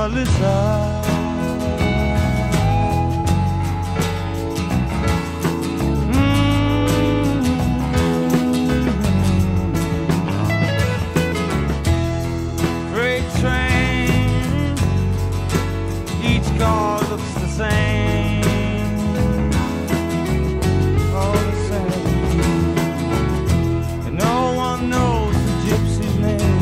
Melissa. Freight train, each car looks the same, all the same, and no one knows the gypsy's name.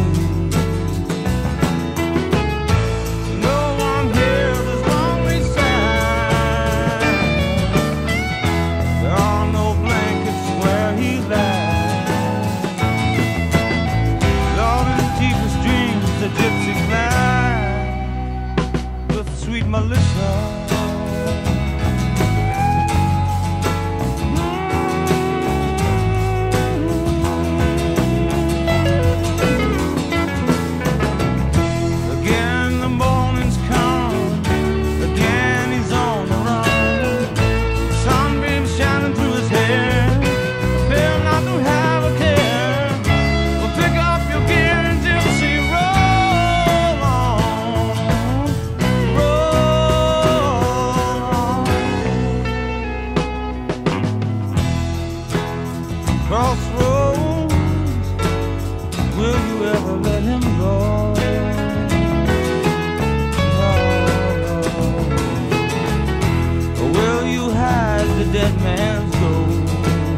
Melissa. Again the morning's come, again he's on the run. Sunbeams shining through his hair, appear not to have a care. Well, pick up your gear and gypsy roll on. Crossroads, will you ever let him go? No, no. Or will you hide the dead man's ghost?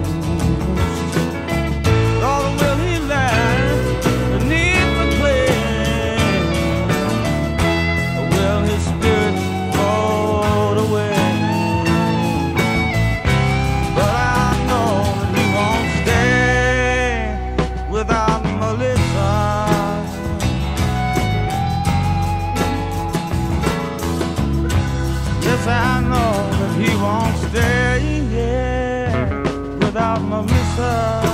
Or will he lie beneath the clay? Or will his spirit float away? But I know that he won't without Melissa. Yes, I know that he won't stay, yeah, without Melissa.